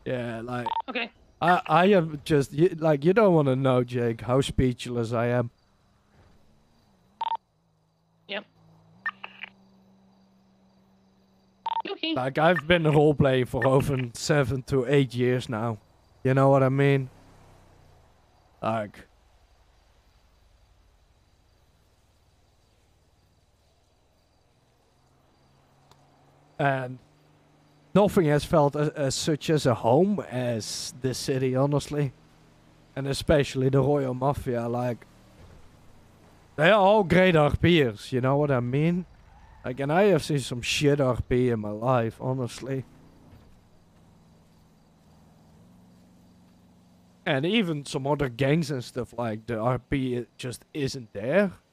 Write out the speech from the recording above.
Yeah, like Okay. I am just like you don't want to know, Jake, how speechless I am. Yep. Okay. Like I've been roleplaying for over 7 to 8 years now. You know what I mean? Like. And nothing has felt as such as a home as this city, honestly. And especially the Royal Mafia, like... They are all great RPers, you know what I mean? Like, and I have seen some shit RP in my life, honestly. And even some other gangs and stuff, like, the RP just isn't there.